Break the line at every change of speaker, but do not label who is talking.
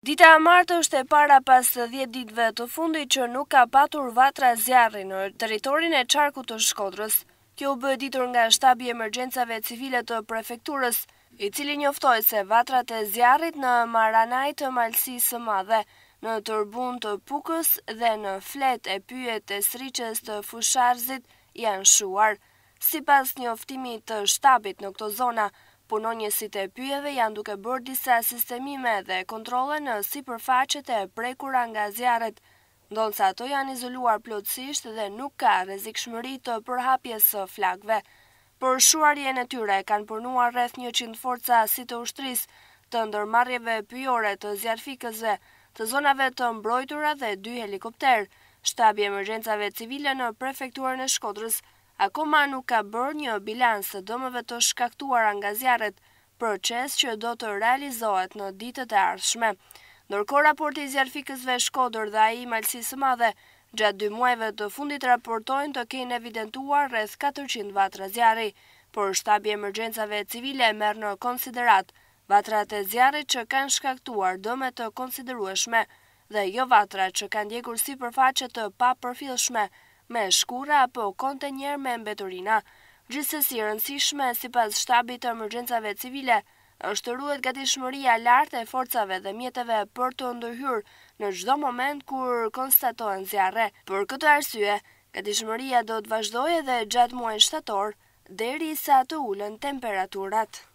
Dita e martë është e para pas 10 ditëve të fundit që nuk ka patur vatra zjarri në territorin e qarkut të Shkodrës. Kjo u bë ditur nga shtabi i emergjencave civile të prefekturës, i cili njoftoi se vatrat e zjarrit në Maranaj të Malësisë së Madhe, në Tërbun të Pukës dhe në Flet e Pyet e Sriqes të Fusharzit janë shuar. Sipas njoftimit të shtabit në këto zona, punonjësit e pyjeve janë duke bërë disa sistemime dhe kontrole në sipërfaqet e prekura nga zjarret, ndonëse ato janë izoluar plotësisht dhe nuk ka rrezikshmëri të përhapjes së flakëve. Për shuarjen e tyre kanë punuar rreth 100 forca si të ushtrisë, të ndërmarrjeve pyjore të zjarfikësve, të zonave të mbrojtura dhe 2 helikopter. Shtabi i emergjencave civile në prefekturën e Shkodrës akoma nuk ka bërë një bilans të dëmeve të shkaktuara nga zjarret, proces që do të realizohet në ditët e ardhshme. Ndërkohë, raporti i zjarfikësve Shkodër dhe ai i Malësisë së Madhe gjatë 2 muajve të fundit raportojnë të kenë evidentuar rreth 400 vatra zjarri, por shtabi i emergjencave civile merr në konsiderat vatrat e zjarrit që kanë shkaktuar dëme të konsiderueshme dhe jo vatra që kanë djegur sipërfaqe të papërfillshme me shkura apo kontenjer me mbeturina. Gjithsesi, e rëndësishme sipas shtabit të emergjencave civile është ruhet gatishmëria lartë e forcave dhe mjeteve për të ndërhyrë në çdo moment kur konstatohen zjarre. Për këtë arsye, gatishmëria do të vazhdojë edhe gjatë muajit shtator, derisa të ulën temperaturat.